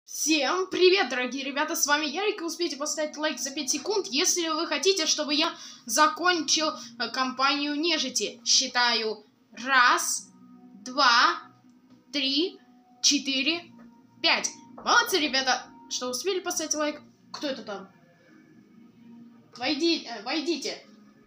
Всем привет, дорогие ребята, с вами Ярик, и успейте поставить лайк за 5 секунд, если вы хотите, чтобы я закончил кампанию нежити. Считаю 1, 2, 3, 4, 5. Молодцы, ребята, что успели поставить лайк. Кто это там? Войдите.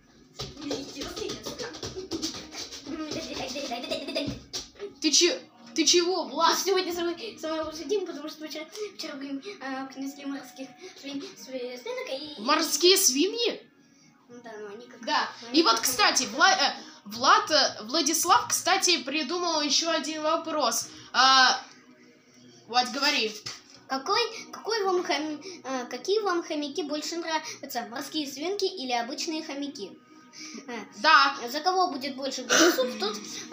Ты чего, Влад? Сегодня с вами обсудим, потому что вчера принесли морских свинок и... Морские свиньи? Да, но они как... Да, и вот, кстати, Владислав, кстати, придумал еще один вопрос. Влад, говори. Какие вам хомяки больше нравятся? Морские свинки или обычные хомяки? Да. За кого будет больше голосов, тот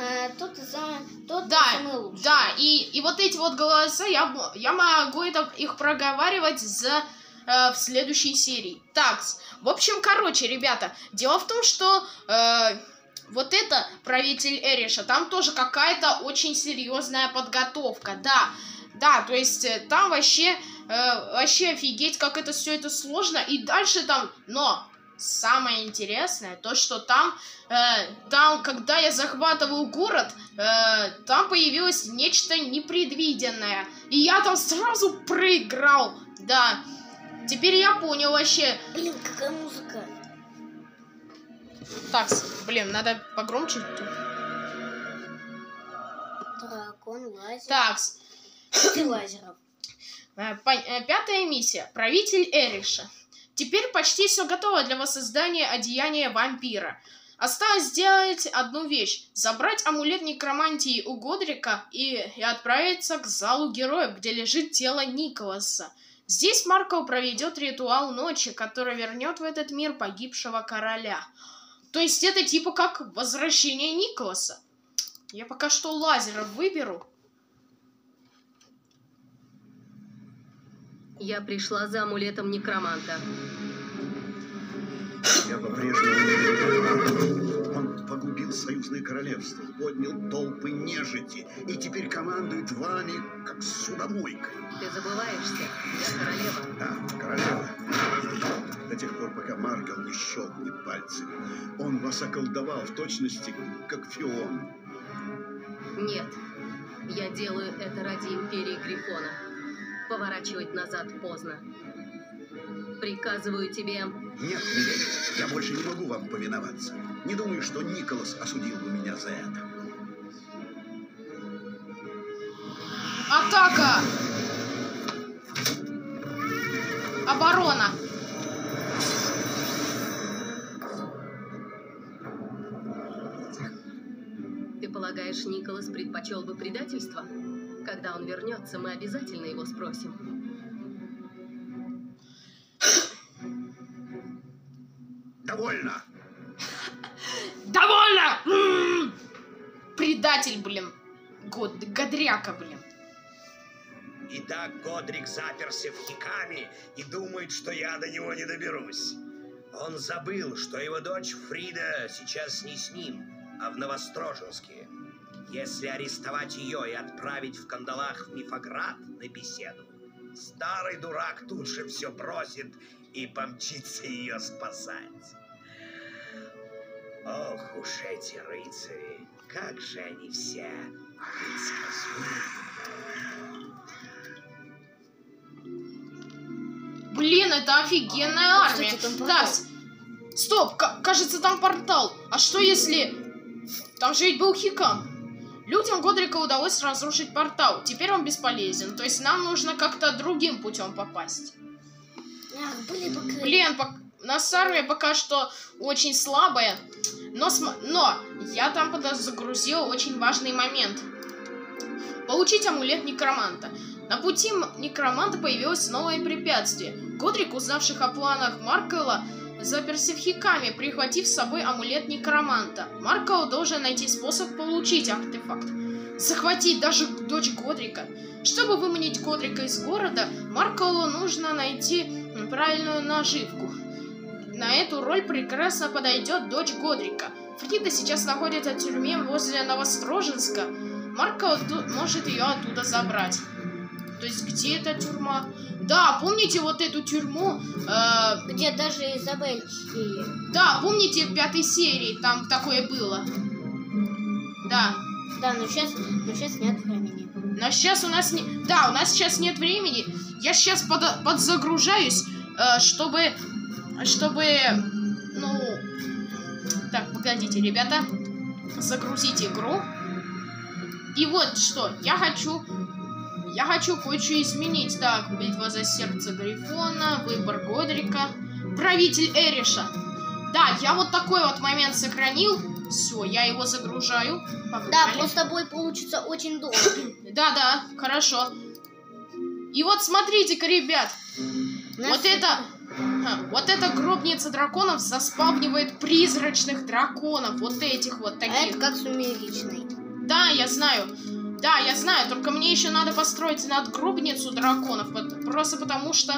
самый лучший. Да, и вот эти вот голоса, я могу их проговаривать в следующей серии. Так, в общем, короче, ребята, дело в том, что вот это правитель Эриша, там тоже какая-то очень серьезная подготовка, да, то есть там вообще офигеть, как это все это сложно, и дальше там, но... Самое интересное, то, что там, когда я захватывал город, там появилось нечто непредвиденное. И я там сразу проиграл. Да. Теперь я понял вообще. Блин, какая музыка. Так, блин, надо погромче. Дракон, лазер. Так. Лазеров. 5-я миссия. Правитель Эриша. Теперь почти все готово для воссоздания одеяния вампира. Осталось сделать одну вещь. Забрать амулет некромантии у Годрика и отправиться к залу героев, где лежит тело Николаса. Здесь Марко проведет ритуал ночи, который вернет в этот мир погибшего короля. То есть это типа как возвращение Николаса. Я пока что лазеров выберу. Я пришла за амулетом некроманта. Я по-прежнему... Он погубил союзное королевство, поднял толпы нежити и теперь командует вами, как судомойкой. Ты забываешься, я королева. Да, королева. До тех пор, пока Маргал не щелкнет пальцами. Он вас околдовал в точности, как Фион. Нет, я делаю это ради Империи Грифона. Поворачивать назад поздно. Приказываю тебе... Нет, миледи, я больше не могу вам повиноваться. Не думаю, что Николас осудил бы меня за это. Атака! Оборона! Ты полагаешь, Николас предпочел бы предательство? Когда он вернется, мы обязательно его спросим. Довольно! Довольно! Предатель, блин. Годряка, блин. Итак, Годрик заперся в Хикаме и думает, что я до него не доберусь. Он забыл, что его дочь Фрида сейчас не с ним, а в Новостроженске. Если арестовать ее и отправить в кандалах в Мифаград на беседу, старый дурак тут же все бросит и помчится ее спасать. Ох уж эти рыцари, как же они все предсказуемы. Блин, это офигенная армия. Так, стоп, кажется, там портал. А что если... Там же ведь был Хикам. Людям Годрика удалось разрушить портал. Теперь он бесполезен. То есть нам нужно как-то другим путем попасть. Блин, наша армия пока что очень слабая. Но я там загрузил очень важный момент. Получить амулет некроманта. На пути некроманта появилось новое препятствие. Годрик, узнавших о планах Маркела, заперся в Хикаме, прихватив с собой амулет некроманта. Маркел должен найти способ получить артефакт. Захватить даже дочь Годрика. Чтобы выманить Годрика из города, Маркелу нужно найти правильную наживку. На эту роль прекрасно подойдет дочь Годрика. Фрида сейчас находится в тюрьме возле Новостроженска. Маркел может ее оттуда забрать. То есть где эта тюрьма? Да, помните вот эту тюрьму? Где даже Изабель и... Да, помните в 5-й серии там такое было? Да. Да, но сейчас нет времени. Но сейчас у нас не... Да, у нас сейчас нет времени. Я сейчас подзагружаюсь, чтобы... Ну... Так, погодите, ребята. Загрузить игру. И вот что. Я хочу кое-что изменить. Так, битва за сердце Грифона, выбор Годрика, правитель Эриша. Да, я вот такой вот момент сохранил. Все, я его загружаю. Погнали. Да, просто бой получится очень долго. Да, хорошо. И вот смотрите-ка, ребят. Вот эта гробница драконов заспавнивает призрачных драконов. Вот этих вот таких. А это как сумеречный. Да, я знаю. Да, я знаю. Только мне еще надо построить надгробницу драконов. Просто потому что...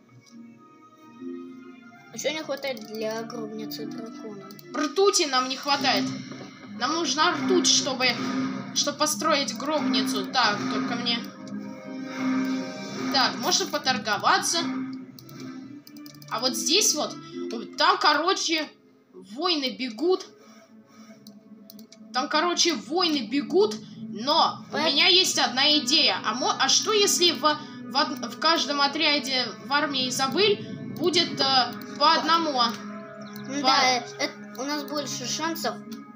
Еще не хватает для гробницы дракона. Ртути нам не хватает. Нам нужна ртуть, чтобы построить гробницу. Так, только мне... Так, можно поторговаться. А вот здесь вот... Там, короче, войны бегут. Но у меня есть одна идея. А что если в каждом отряде в армии Изабель будет по одному? Да, у нас больше шансов.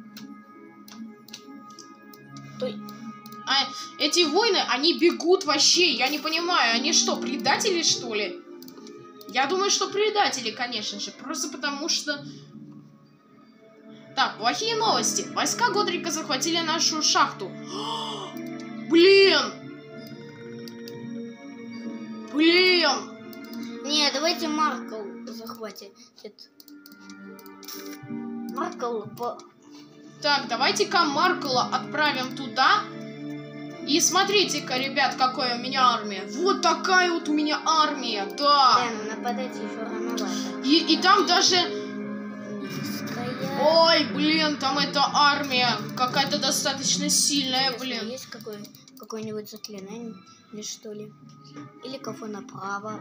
А эти войны, они бегут вообще. Я не понимаю, они что, предатели, что ли? Я думаю, что предатели, конечно же. Просто потому что... Так, плохие новости. Войска Годрика захватили нашу шахту. Блин! Не, давайте Маркл захватит. Так, давайте-ка Маркла отправим туда. И смотрите-ка, ребят, какая у меня армия. Вот такая вот у меня армия, да. Да, но нападать еще рановато. И там даже... Ой, блин, там эта армия какая-то достаточно сильная, блин. Есть какое-нибудь заклинание, или что ли? Или кафе направо.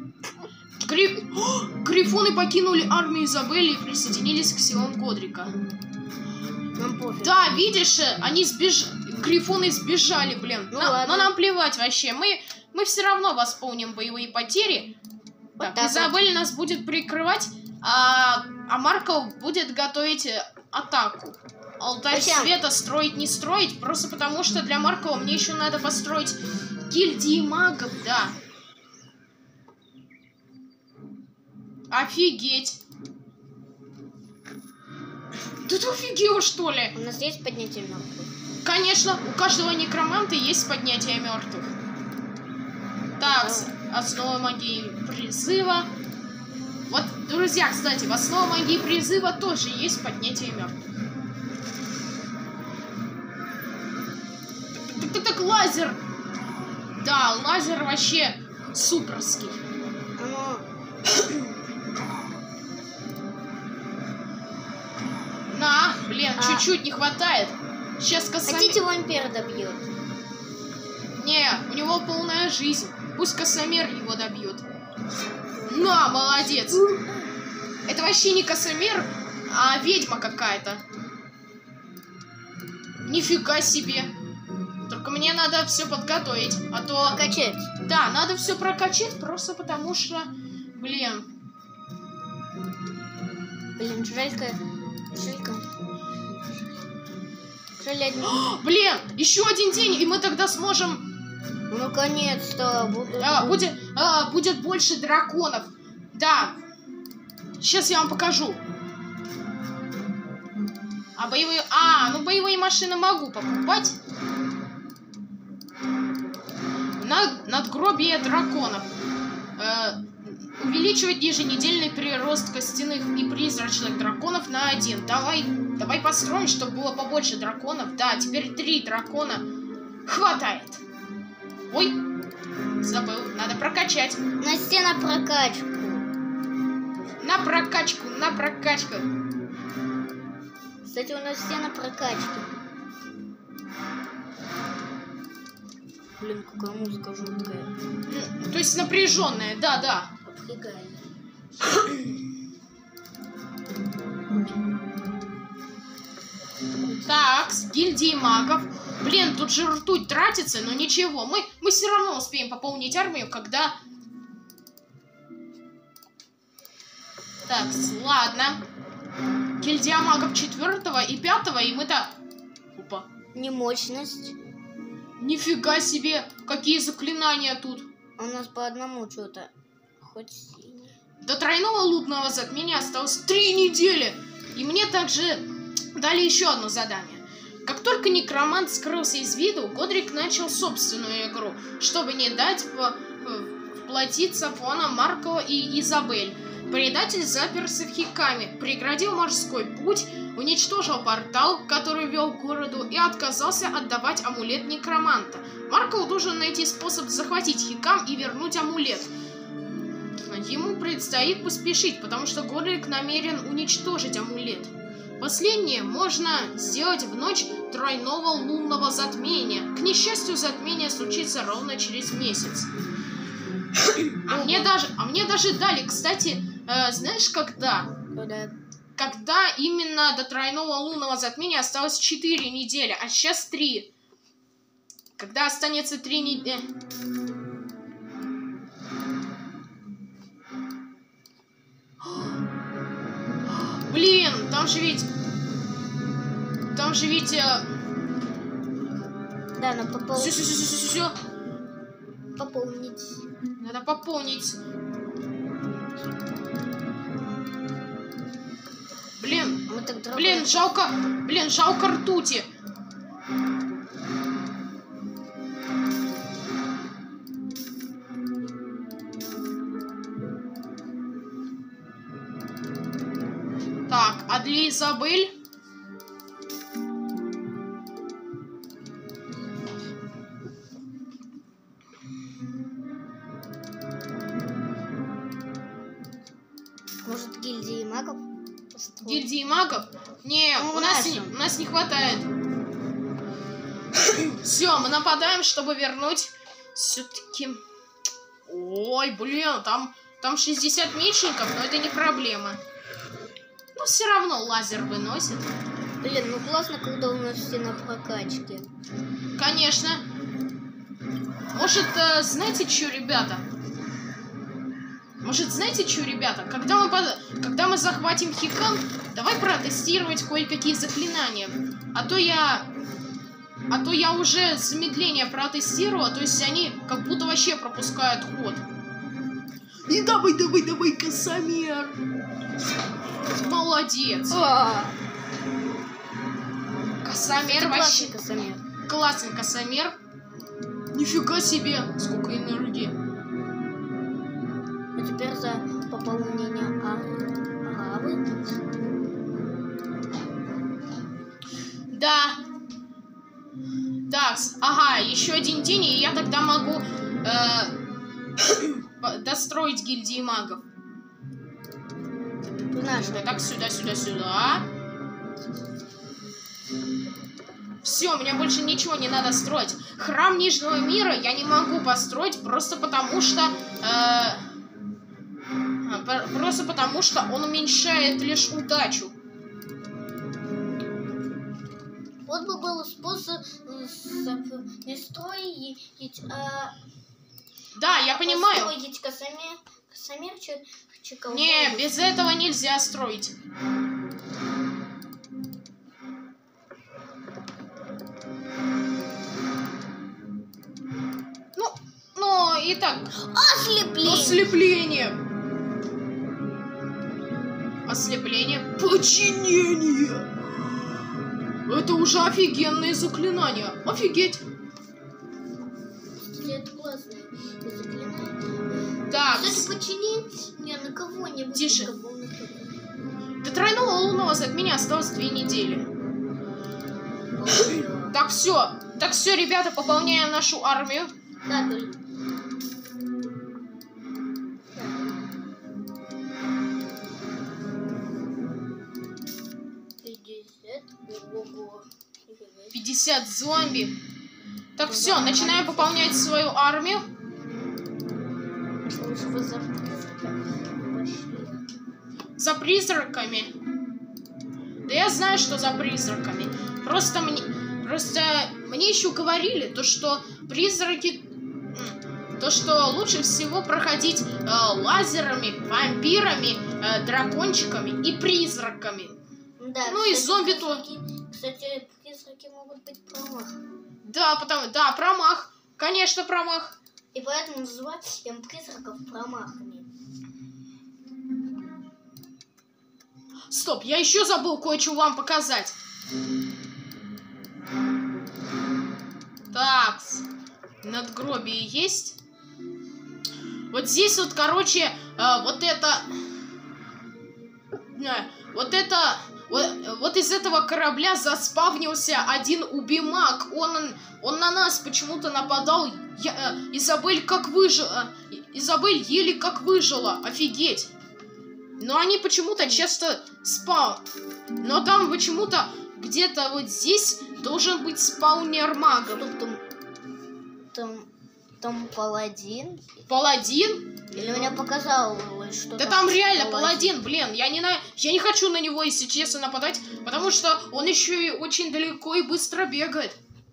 Грифоны покинули армию Изабелли и присоединились к силам Годрика. Нам пофиг. Да, видишь, Грифоны сбежали, блин. Ну, но нам плевать вообще. Мы все равно восполним боевые потери. Вот так, Изабель нас будет прикрывать, а Маркл будет готовить атаку. Алтарь света строить не строить, просто потому что для Маркла мне еще надо построить гильдии магов, да. Офигеть. Да ты офигела, что ли? У нас есть поднятие мертвых? Конечно, у каждого некроманта есть поднятие мертвых. Так, основа магии призыва. Вот, друзья, кстати, в основе магии призыва тоже есть поднятие мертвых. Так, лазер. Да, лазер вообще суперский. На, блин, чуть-чуть не хватает. Сейчас Косомер... Хотите, вампир добьет? Не, у него полная жизнь. Пусть Косомер его добьет. На, молодец. Это вообще не Косомер, а ведьма какая-то. Нифига себе. Только мне надо все подготовить, а то... Прокачать. Да, надо все прокачать, просто потому что... Блин, жалька. Блин, еще один день, и мы тогда сможем... Ну, наконец-то. Будет больше драконов. Да. Сейчас я вам покажу. Ну боевые машины могу покупать. Надгробие драконов. Увеличивать еженедельный прирост костяных и призрачных драконов на 1. Давай построим, чтобы было побольше драконов. Да, теперь 3 дракона хватает. Ой, забыл, надо прокачать. Настя, на прокачку. На прокачку. Кстати, у нас все на прокачке. Блин, какая музыка жуткая. То есть напряженная, да. Напрягает. Так, с гильдией магов. Блин, тут же ртуть тратится, но ничего. Мы все равно успеем пополнить армию, когда... Так, ладно. Гильдия магов 4 и 5, и мы-то... Опа. Немощность. Нифига себе, какие заклинания тут. У нас по одному что-то. Хоть синий. До тройного лунного затмения осталось 3 недели. И мне также дали еще одно задание. Как только некромант скрылся из виду, Годрик начал собственную игру, чтобы не дать вплотиться планам Маркова и Изабель. Предатель заперся в Хикаме, преградил морской путь, уничтожил портал, который вел к городу, и отказался отдавать амулет некроманта. Марков должен найти способ захватить Хикам и вернуть амулет. Ему предстоит поспешить, потому что Годрик намерен уничтожить амулет. Последнее можно сделать в ночь тройного лунного затмения. К несчастью, затмение случится ровно через месяц. А мне даже дали, кстати, знаешь, когда? Когда именно до тройного лунного затмения осталось 4 недели, а сейчас 3. Когда останется 3 недели... Блин, там же ведь... Да, надо пополнить. Все. Пополнить. Надо пополнить. Блин, жалко ртути. Так, а для Изабель? Может, гильдии магов? Гильдии магов? Не, у нас не хватает. Все, мы нападаем, чтобы вернуть. Все-таки... Ой, блин, там 60 мечников, но это не проблема. Но все равно лазер выносит. Блин, ну классно, когда у нас все на прокачке. Конечно. Может, знаете что, ребята? Когда мы захватим Хикам, давай протестировать кое-какие заклинания. А то я уже замедление протестировала, то есть они как будто вообще пропускают ход. И давай, Косомер. Молодец. Косомер вообще. Классный Косомер. Нифига себе, сколько энергии. А теперь за пополнение аравы. Да. Так, ага, еще один день, и я тогда могу достроить гильдии магов. Так, сюда. Все, мне больше ничего не надо строить. Храм Нижнего мира я не могу построить просто потому что... он уменьшает лишь удачу. Вот бы был способ не строить, Да, я понимаю. Построить Косомерчика. Не, без этого нельзя строить. Ну, итак. Ослепление. Подчинение. Это уже офигенные заклинания. Офигеть. Это классное заклинание. Так. Кстати, почини не на кого-нибудь. Тише. До тройного лунного затмения осталось 2 недели. Так, все, ребята, пополняем нашу армию. Да, только. Ого. 50 зомби. Так, все, начинаем пополнять свою армию. Лучше бы за призраками пошли. За призраками. Да я знаю, что за призраками. Просто мне еще говорили, то что призраки, то что лучше всего проходить лазерами, вампирами, дракончиками и призраками. Да, Ну и кстати, зомби Кстати, призраки могут быть промах. Да, да, промах. Конечно, промах. И поэтому называют призраков промахами. Стоп, я еще забыл кое-что вам показать. Так, надгробие есть. Вот здесь вот, короче, вот из этого корабля заспавнился один убимак. Он на нас почему-то нападал. Изабель еле как выжила. Офигеть. Но они почему-то часто Но там почему-то где-то вот здесь должен быть спаунер магов. Там паладин? Паладин? Или мне показалось, что... Да там реально паладин, блин. Я не хочу на него, если честно, нападать, потому что он еще и очень далеко и быстро бегает.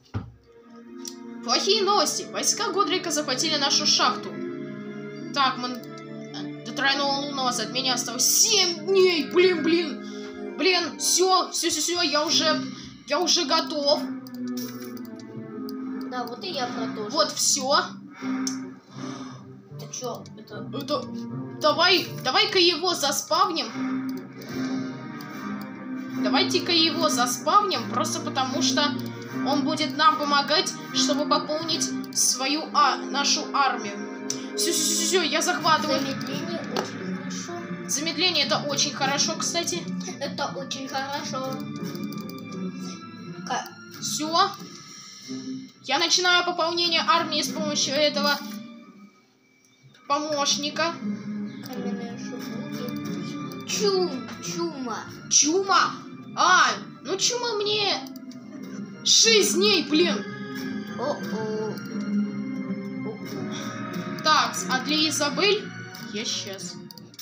Плохие новости. Войска Годрика захватили нашу шахту. Так, до тройного лунного затмения осталось 7 дней. Блин, все, я уже готов. Да, вот и я про то же. Вот все. Ты чё? Это... Давай-ка его заспавним. Давайте-ка его заспавним, просто потому что он будет нам помогать, чтобы пополнить нашу армию. Все, я захватываю. Замедление очень хорошо. Замедление это очень хорошо, кстати. Это очень хорошо. Все. Я начинаю пополнение армии с помощью этого помощника. Каменные шипуги. Чума. Ну чума мне 6 дней, блин. О-о. Так, а для Изабель я сейчас.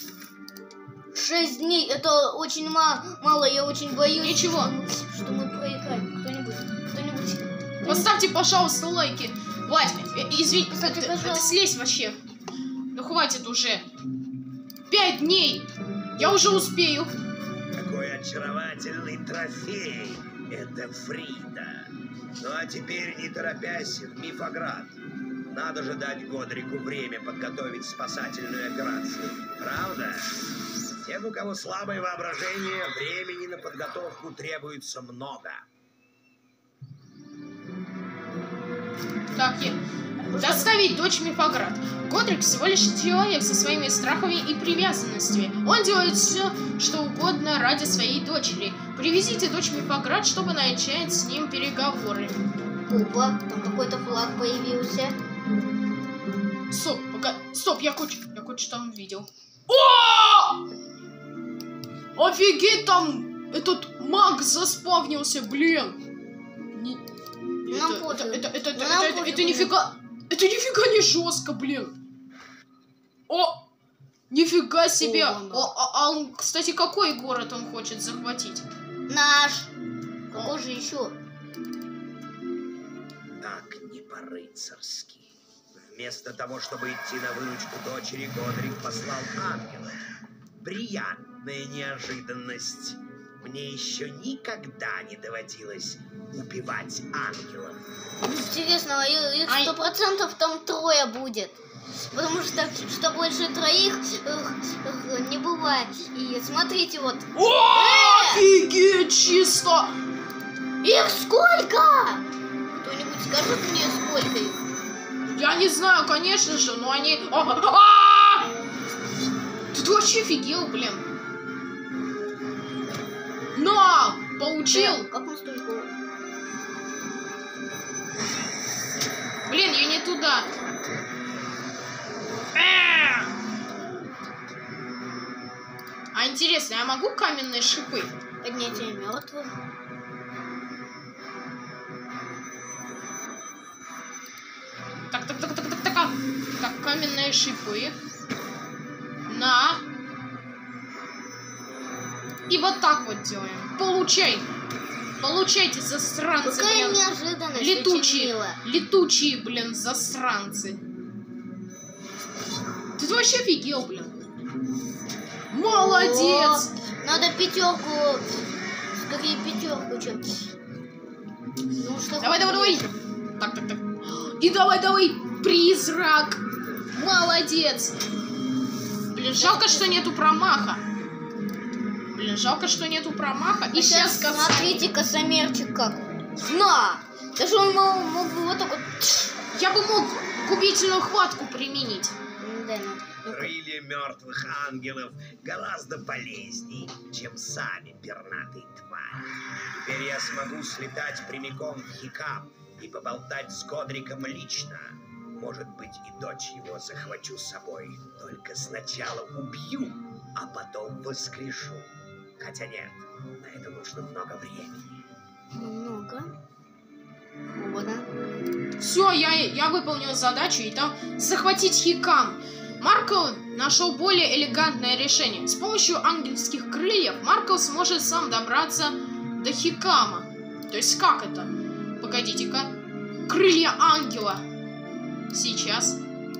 6 дней, это очень мало, я очень боюсь. Ничего. Что мы проиграем. Кто-нибудь. Поставьте, пожалуйста, лайки. Владь, извини, Кстати, ты слезь вообще. Ну хватит уже. 5 дней. Я уже успею. Какой очаровательный трофей. Это Фрида. Ну а теперь, не торопясь, в Мифаград. Надо же дать Годрику время подготовить спасательную операцию. Правда? Тем, у кого слабое воображение, времени на подготовку требуется много. Так, доставить дочь в Мифаград. Годрик всего лишь человек со своими страхами и привязанностями. Он делает все, что угодно ради своей дочери. Привезите дочь в Мифаград, чтобы начать с ним переговоры. Опа, там какой-то флаг появился. Стоп, я кое-что там видел. О! Офигеть, там этот маг заспавнился, блин. Это нифига не жестко, блин. О, нифига себе. Он, кстати, какой город он хочет захватить? Наш. Какой же еще? Так не по-рыцарски. Вместо того, чтобы идти на выручку дочери, Годрик послал ангела. Приятная неожиданность. Мне еще никогда не доводилось убивать ангелов. Интересно, их 100% там 3 будет. Потому что больше 3 не бывает. И смотрите, вот. Офигеть, чисто! Их сколько? Кто-нибудь скажет мне, сколько их? Я не знаю, конечно же, но они... Ты вообще офигел, блин. На! Получил! Как мы столько? Блин, я не туда. А интересно, я могу каменные шипы? Поднятие мертвых. Так, каменные шипы. На. И вот так вот делаем. Получай. Получайте, засранцы, Какая блин. неожиданность, очень мило. Летучие, блин, засранцы. Ты вообще офигел, блин. Молодец. О, надо пятерку. Скорее пятерку, чем... Ну, что Давай. Так. И давай, призрак. Молодец. Блин, жалко, что нету промаха. И сейчас смотрите, косомерчик как. На! Даже он мог бы вот так вот... Я бы мог губительную хватку применить. Да, ну. Крылья мертвых ангелов гораздо полезней, чем сами пернатые твари. Теперь я смогу слетать прямиком в Хикам и поболтать с Годриком лично. Может быть, и дочь его захвачу с собой. Только сначала убью, а потом воскрешу. Хотя нет, на это нужно много времени. Много. Вот, да. Все, я выполнил задачу, и там захватить Хикам. Марко нашел более элегантное решение. С помощью ангельских крыльев Марко сможет сам добраться до Хикама. То есть как это? Погодите-ка. Крылья ангела. Сейчас.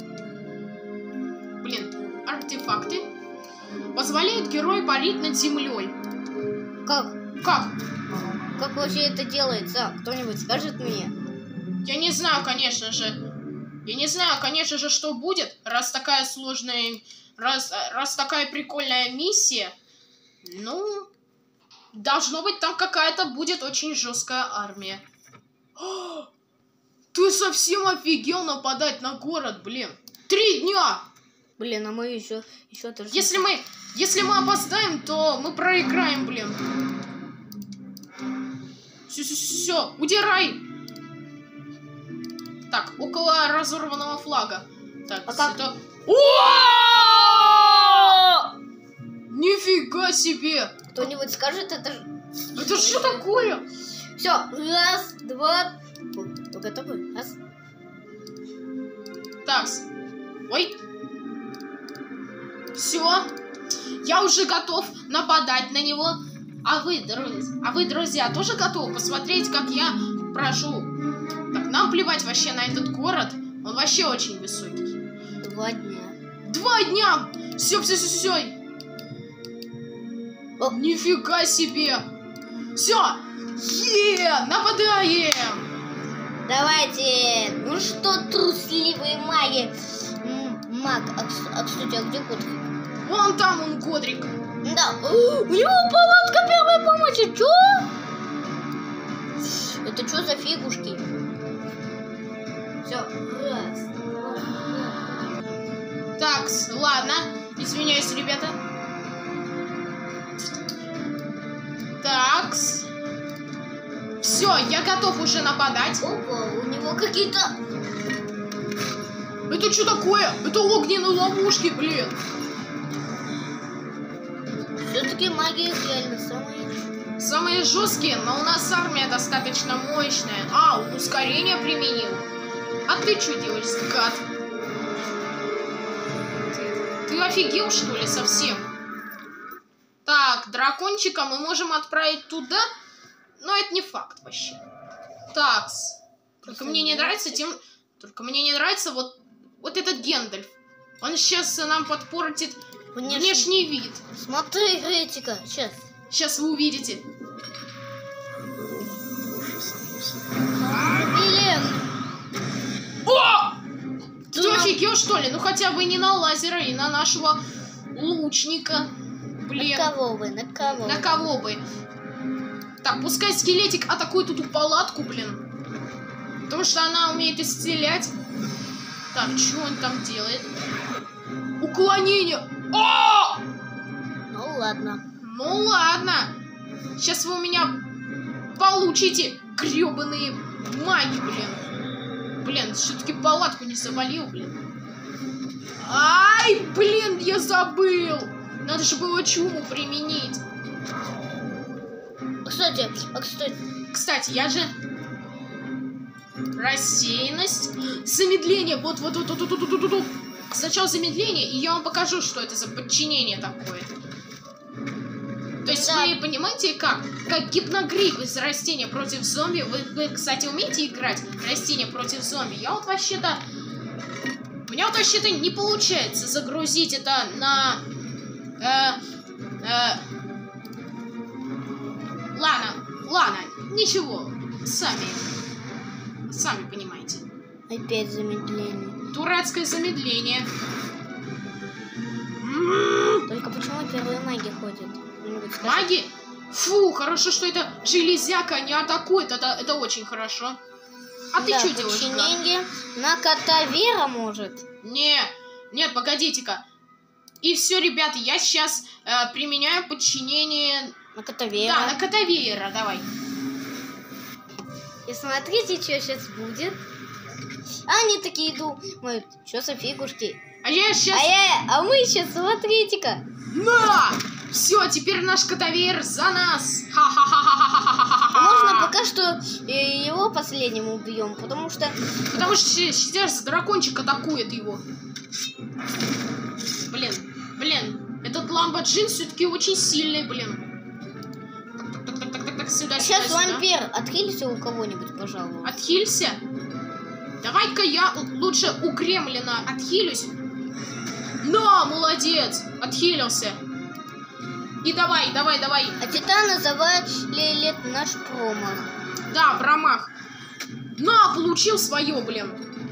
Блин, артефакты. Позволяют герою парить над землей. Как? Как вообще это делается? Кто-нибудь скажет мне? Я не знаю, конечно же, что будет, раз такая сложная, раз такая прикольная миссия. Ну, должно быть, там какая-то будет очень жесткая армия. О, ты совсем офигел нападать на город, блин. 3 дня! Блин, а мы еще тоже... Если мы опоздаем, то мы проиграем, блин. Все, удирай! Так, около разорванного флага. Так, а как? это... Нифига себе! Кто-нибудь скажет, это... Это что такое? Все, раз, два... Вы готовы? Раз. Так, ой. Все. Я уже готов нападать на него. А вы, друзья, тоже готовы посмотреть, как я прошу? Так, нам плевать вообще на этот город. Он вообще очень высокий. 2 дня. 2 дня! Все. О. Нифига себе! Все! Нападаем! Давайте! Ну что, трусливые маги? Маг, а кстати, а где Годрик? Вон там он, Годрик. Да. У него палатка первой помощи. Чё? Это что за фигушки? Все. Раз. Так, ладно. Извиняюсь, ребята. Такс. Все, я готов уже нападать. Опа, у него какие-то... Это что такое? Это огненные ловушки, блин. Все-таки магия реально самые жесткие, но у нас армия достаточно мощная. А, он ускорение применил. А ты что делаешь, гад? Ты офигел, что ли, совсем? Так, дракончика мы можем отправить туда, но это не факт вообще. Такс. Только мне не нравится вот этот Гендальф. Он сейчас нам подпортит внешний вид. Смотри, Гретика, сейчас вы увидите. Блин! О! Ты офигел, что ли? Ну хотя бы не на лазера и на нашего лучника. Блин. На кого бы? На кого бы? Так, пускай скелетик атакует эту палатку, блин. Потому что она умеет исцелять. Так, что он там делает? Уклонение! О! Ну ладно. Сейчас вы у меня получите, гребаные маги, блин. Блин, все-таки палатку не завалил, блин. Ай, блин, я забыл. Надо же было чуму применить. Кстати, Кстати, я же... рассеянность, замедление. Вот. Сначала замедление, и я вам покажу, что это за подчинение такое. То есть вы понимаете, как гипногриф из растения против зомби. Вы, кстати, умеете играть растения против зомби? Я вот вообще-то... У меня вот вообще-то не получается загрузить это на... Ладно, ничего. Сами понимаете. Опять замедление. Дурацкое замедление. Только почему первые маги ходят? Маги? Фу, хорошо, что это железяка не атакует. Это очень хорошо. А ты что делаешь? Подчинение на Котовера может. Нет, погодите-ка. И все, ребята, я сейчас применяю подчинение... На Котовера. Да, на Котовера, давай. И смотрите, что сейчас будет. Они такие думают, что за фигушки. А я сейчас... А мы сейчас, смотрите-ка. На! Все, теперь наш Котовер за нас. Ха-ха-ха-ха-ха-ха-ха-ха. Можно пока что его последним убьем, потому что сейчас дракончик атакует его. Блин, этот Ламбоджин все-таки очень сильный, блин. Так, сюда, сейчас сюда. вампир, отхилься у кого-нибудь, пожалуйста. Отхилься? Давай-ка я лучше у Кремлина отхилюсь. На, молодец, отхилился. И давай. А Титана завалили наш промах. Да, промах. На, получил свое, блин.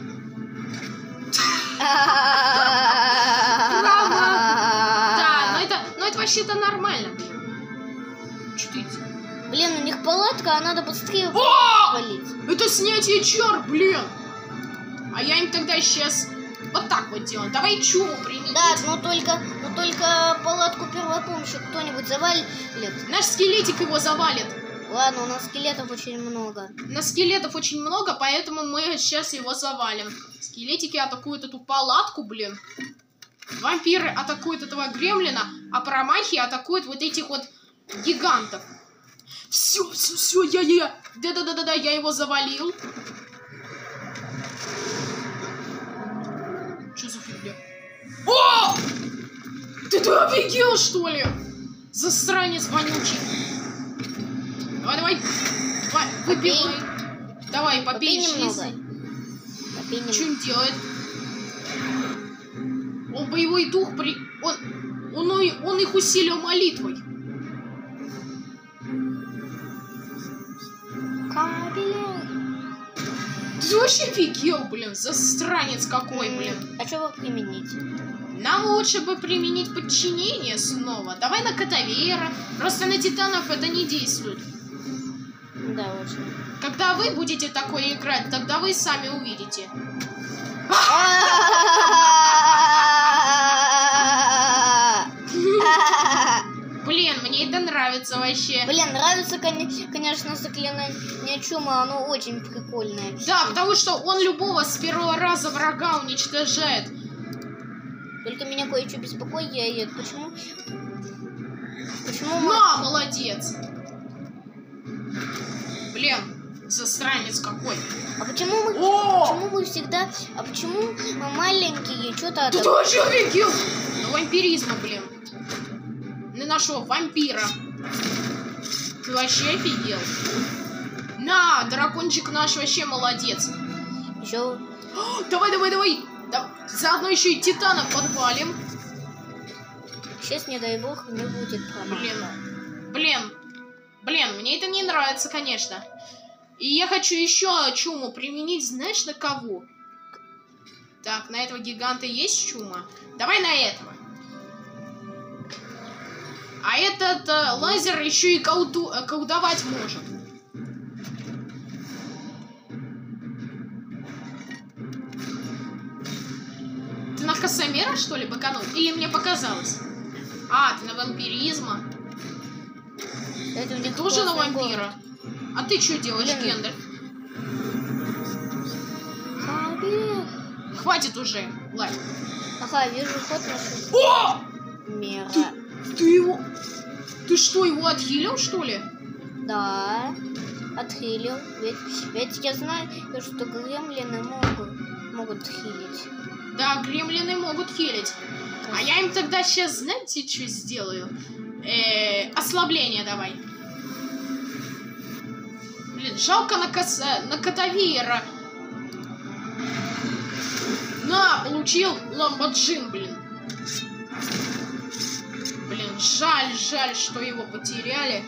Да, но это вообще-то нормально, блин. Что ты? Блин, у них палатка, а надо быстрее валить. Это снятие чар, блин. А я им тогда сейчас вот так вот делаю. Давай чуму применить. Да, но только палатку первой помощи кто-нибудь завалит. Наш скелетик его завалит. Ладно, у нас скелетов очень много. Поэтому мы сейчас его завалим. Скелетики атакуют эту палатку, блин. Вампиры атакуют этого гремлина, а промахи атакуют вот этих вот гигантов. Все, да, я его завалил. Что за фигня? О! Ты офигел, что ли? Засранец вонючий. Давай, выбивай. Давай, попей немного. Что он делает? Он боевой дух он их усилил молитвой. Ты вообще офигел, блин, засранец какой, блин. А что бы применить? Нам лучше бы применить подчинение снова. Давай на Котовера. Просто на Титанов это не действует. Да, очень. Когда вы будете такое играть, тогда вы сами увидите. Блин, мне это нравится вообще. Блин, нравится, конечно, заклинание чума, оно очень прикольное. Да, потому что он любого с первого раза врага уничтожает. Только меня кое-что беспокоит. Почему? На, молодец. Блин, засранец какой. А почему мы всегда... А почему мы маленькие что-то... Ты вообще офигел? Ну, вампиризма, блин. На нашего вампира. Ты вообще офигел? На, дракончик наш вообще молодец. Еще... Давай. Заодно еще и Титана подвалим. Сейчас, не дай бог, не будет промаха. Блин, мне это не нравится, конечно. И я хочу еще чуму применить, знаешь, на кого? Так, на этого гиганта есть чума? Давай на этого. А этот лазер еще и колдовать может. Ты на Косомера, что ли, быканул? Или мне показалось? А, ты на вампиризма. Ты тоже на вампира. А ты что делаешь, Гендальф? Хватит уже, Лайк. Ага, вижу ход нашел. О! Мера. Ты что, его отхилил, что ли? Да. отхилил. Ведь я знаю, что гремлины могут хилить. Да, гремлины могут хилить. А я им тогда сейчас, знаете, что сделаю? Ослабление давай. Блин, жалко на Котовеера. На, получил ламбоджин, блин. Блин, жаль, что его потеряли.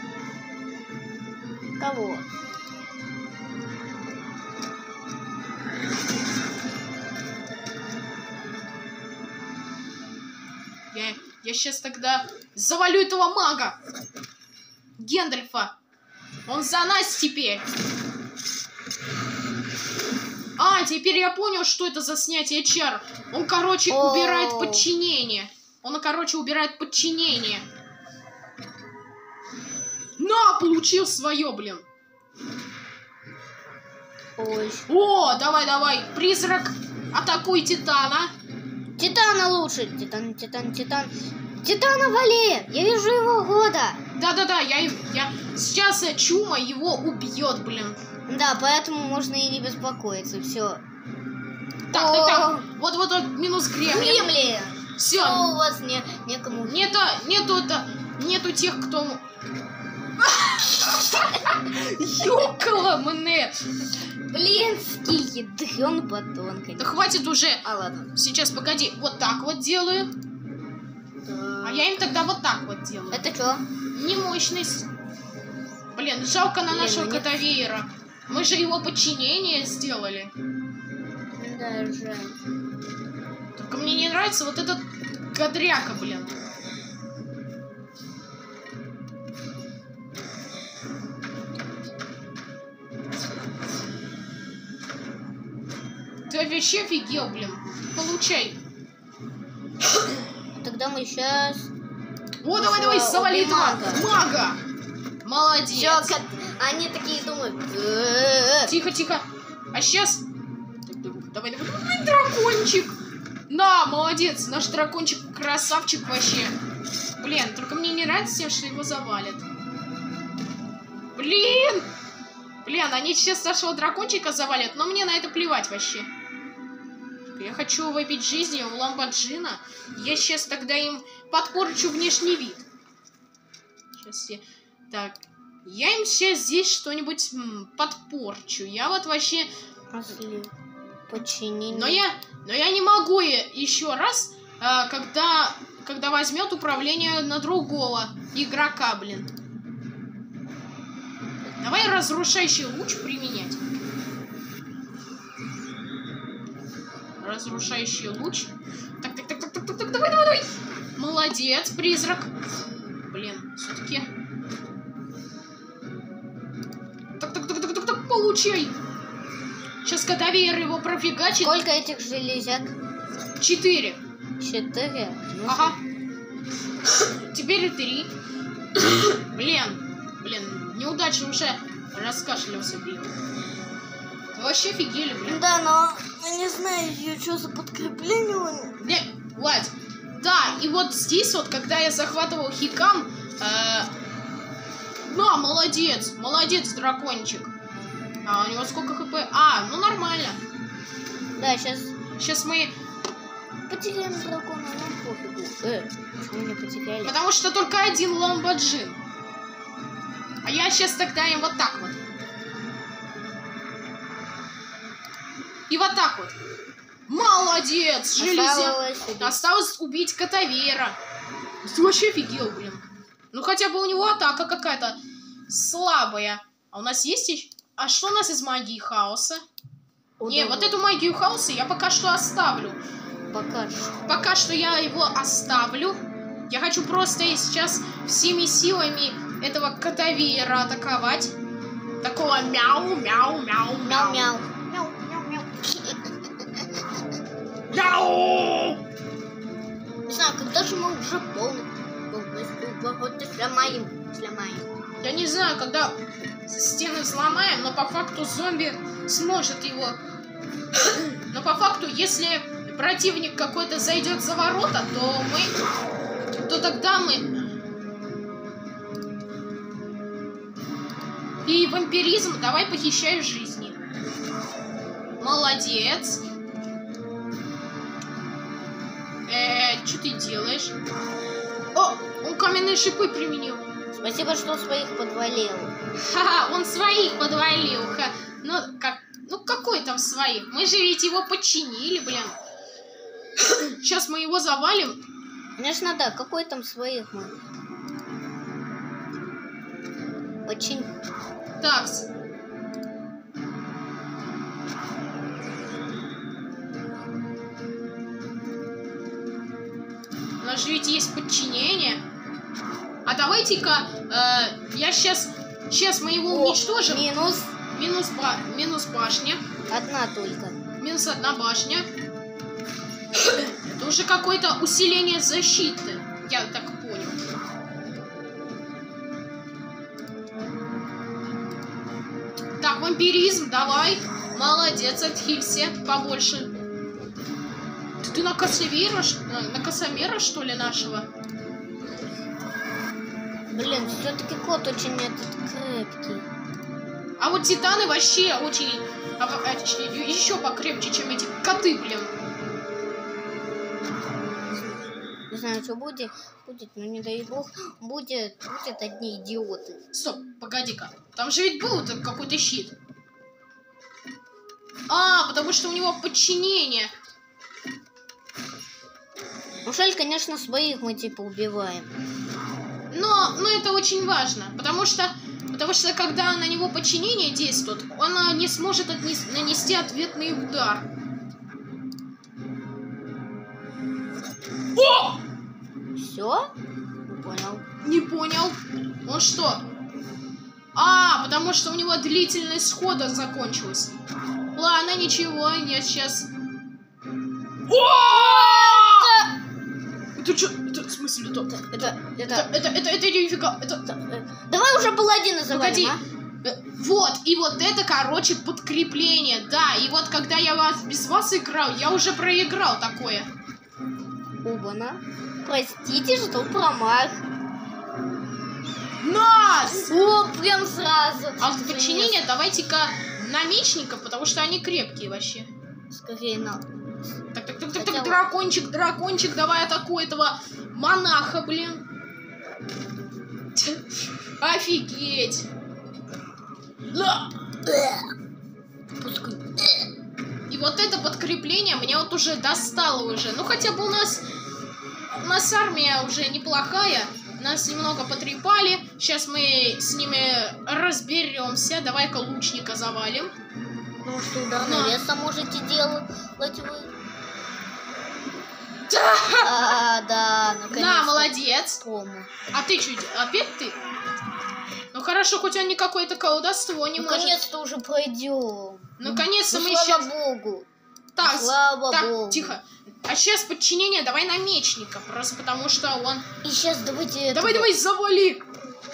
Кого? Я сейчас тогда завалю этого мага. Гендальфа. Он за нас теперь. А, теперь я понял, что это за снятие чар. Он, короче, убирает подчинение. Убирает подчинение. На, получил свое, блин. Ой. О, давай. Призрак, атакуй Титана. Титана лучше. Титан. Титана вали! Я вижу его года. Да, я сейчас Чума его убьет, блин. Да, поэтому можно и не беспокоиться. Все. Так. Вот, минус гремлин. Все. У вас некому. Нету тех, кто... Ёкало мне. Блин, скильки, дрён батон. Да хватит уже. А ладно. Сейчас, погоди. Вот так вот делаю. Да. А я им тогда вот так вот делаю. Это что? Немощность. Блин, жалко на нашего Котовеера. Мы же его подчинение сделали. Да, жаль. Только мне не нравится вот этот кадряка, блин. Ты вообще офигел, блин. Получай. Тогда мы сейчас... О, давай, завали мага. Молодец. Всё, они такие думают... Тихо. А сейчас... Давай, дракончик. На, молодец. Наш дракончик красавчик вообще. Блин, только мне не нравится, что его завалят. Блин, они сейчас нашего дракончика завалят, но мне на это плевать вообще. Я хочу выпить жизни у ламбоджина. Я сейчас тогда им подпорчу внешний вид. Сейчас я... Так, я им сейчас здесь что-нибудь подпорчу. Я вот вообще... Подчинение. Но я не могу еще раз, когда возьмет управление на другого игрока, блин. Давай разрушающий луч применять. Разрушающий луч. Так, давай. Молодец, призрак. Блин, все-таки. Так, получай. Сейчас Котовеер его профигачит. Сколько этих железяк? 4. 4? Ну, ага. Теперь 3. Блин, неудачно уже раскашлялся, блин. Вы вообще офигели, блин. Да, но я не знаю, что за подкрепление. Влад, да, и вот здесь вот, когда я захватывал Хикам, да, молодец, дракончик. А у него сколько хп? А, ну нормально. Да, сейчас мы потеряем дракона, нам пофигу. Почему не потеряли? Потому что только один ламбоджин. А я сейчас тогда им вот так вот. И вот так вот. Молодец, железяк. Осталось убить Котовеера. Ты вообще офигел, блин. Ну хотя бы у него атака какая-то слабая. А у нас есть еще... А что у нас из магии хаоса? Не, вот эту магию хаоса я пока что оставлю. Пока что я его оставлю. Я хочу просто сейчас всеми силами этого Котовеера атаковать. Такого мяу. Мяу. Не знаю, когда же мы уже полностью сломаем. Я не знаю, когда стены взломаем, но по факту зомби сможет его. Но по факту, если противник какой-то зайдет за ворота, то тогда мы... И вампиризм, давай похищай жизни. Молодец. Что ты делаешь? О, он каменные шипы применил. Спасибо, что своих подвалил. Ха-ха, он своих подвалил. Ну какой там своих? Мы же ведь его подчинили, блин. Сейчас мы его завалим. Конечно, да. Какой там своих мы? Очень. Такс. У нас же ведь есть подчинение. А давайте-ка я сейчас мы его уничтожим. Минус башня. Одна только. Минус одна башня. Это уже какое-то усиление защиты. Я так понял. Так, вампиризм, давай. Молодец, отхилься побольше. Ты на косомера, что ли, нашего? Блин, все-таки кот очень крепкий. А вот титаны вообще очень... еще покрепче, чем эти коты, блин. Не знаю, что будет, но не дай бог, будет одни идиоты. Стоп, погоди-ка. Там же ведь был какой-то щит. А, потому что у него подчинение. Ну, жаль, конечно, своих мы типа убиваем. Но это очень важно, потому что когда на него подчинение действует, он не сможет нанести ответный удар. О! Все? Понял. Не понял. Он что? А, потому что у него длительность схода закончилась. Ладно, ничего, я сейчас... Это что? Это в смысле это? Это нифига. Давай уже паладина завалим, погоди. Вот, и вот это, короче, подкрепление. Да, и вот когда я без вас играл, я уже проиграл такое. Оба-на. Простите, что промах. Нас! О, прям сразу. А в подчинение давайте-ка на мечников, потому что они крепкие вообще. Скорее на... Так, дракончик, давай атакуй этого монаха, блин. Офигеть. И вот это подкрепление мне вот уже достало уже. Ну, хотя бы у нас армия уже неплохая. Нас немного потрепали. Сейчас мы с ними разберемся. Давай-ка лучника завалим. Ну что, ударным весом можете делать вы? Да, наконец-то. На, молодец. Помню. А ты что, опять ты? Ну хорошо, хоть он не какое-то колдовство не может. Наконец-то уже пройдем. Наконец-то мы слава сейчас... Богу. Так, Слава Богу. Тихо. А сейчас подчинение давай на мечника, просто потому что он... И сейчас давайте... Давай, завали!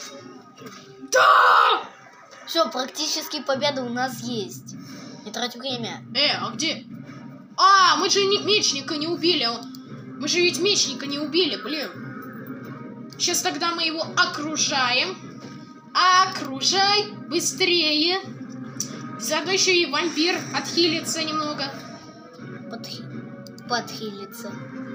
Да! Все, практически победа у нас есть. Не трать время. А где? А, мы же мечника не убили. Мы же ведь мечника не убили, блин. Сейчас тогда мы его окружаем. Окружай быстрее. Заодно еще и вампир отхилится немного. Подхилится.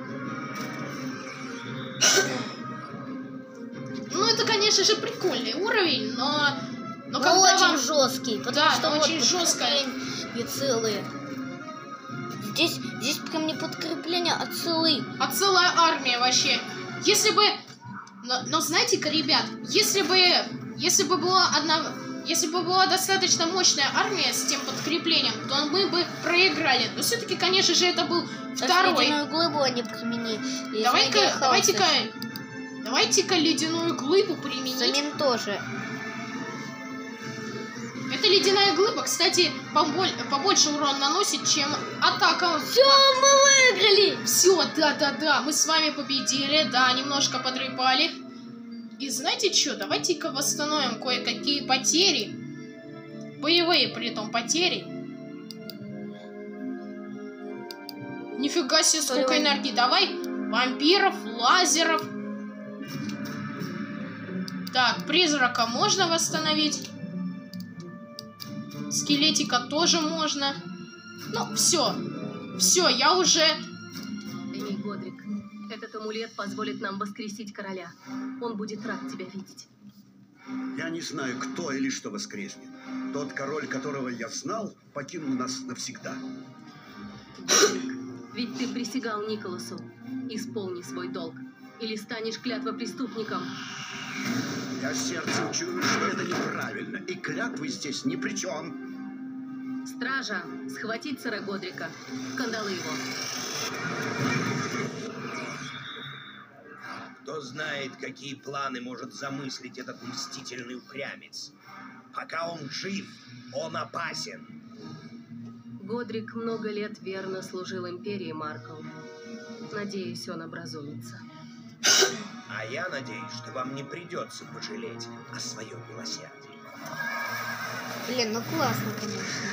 Ну, это, конечно же, прикольный уровень, но когда очень жесткий, потому что вот очень жестко. И целые. Здесь прям не подкрепление, а целый. А целая армия вообще. Если бы... Но знаете-ка, ребят, если бы была достаточно мощная армия с тем подкреплением, то мы бы проиграли. Но все-таки, конечно же, это был второй. Ледяную глыбу они применили. Давайте-ка ледяную глыбу применить. Самим тоже. Эта ледяная глыба, кстати, побольше урон наносит, чем атака. Все, мы выиграли! Все, да, мы с вами победили, да, немножко потрепали. И знаете что, давайте-ка восстановим кое-какие потери. Боевые, притом, потери. Нифига себе, сколько энергии. Давай, вампиров, лазеров. Так, призрака можно восстановить? скелетика тоже можно. Ну, все. Все, я уже... Эй, Годрик, этот амулет позволит нам воскресить короля. Он будет рад тебя видеть. Я не знаю, кто или что воскреснет. Тот король, которого я знал, покинул нас навсегда. Годрик, ведь ты присягал Николасу. Исполни свой долг. Или станешь клятвопреступником. Я сердцем чую, что это неправильно, и клятвы здесь ни при чем. Стража, схватить сэра Годрика. В кандалы его. Кто знает, какие планы может замыслить этот мстительный упрямец. Пока он жив, он опасен. Годрик много лет верно служил империи, Маркл. Надеюсь, он образумится. А я надеюсь, что вам не придется пожалеть о своем милосердии. Блин, ну классно, конечно.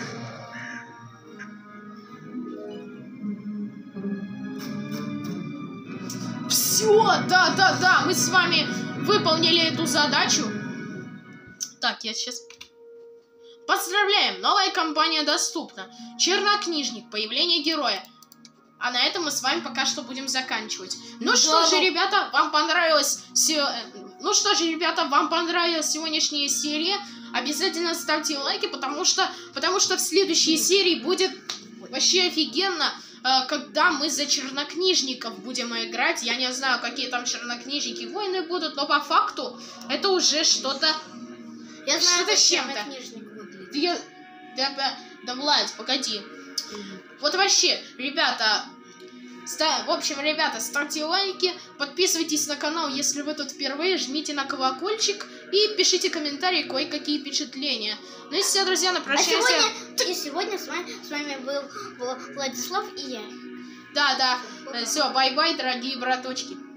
Все, да, мы с вами выполнили эту задачу. Так, я сейчас... Поздравляем, новая кампания доступна. Чернокнижник, появление героя. А на этом мы с вами пока что будем заканчивать. Ну что же, ребята, вам понравилась... Ну что же, ребята, вам понравилась сегодняшняя серия. Обязательно ставьте лайки, потому что в следующей серии будет вообще офигенно, когда мы за чернокнижников будем играть. Я не знаю, какие там чернокнижники войны будут, но по факту это уже что-то... Я знаю, что-то как с чем-то. чернокнижник выглядит. Да, Влад, погоди. Вот вообще, ребята, в общем, ребята, ставьте лайки, подписывайтесь на канал, если вы тут впервые, жмите на колокольчик и пишите комментарии, кое-какие впечатления. Ну и все, друзья, на прощание. И сегодня с вами был Владислав и я. Да, все, бай-бай, дорогие браточки.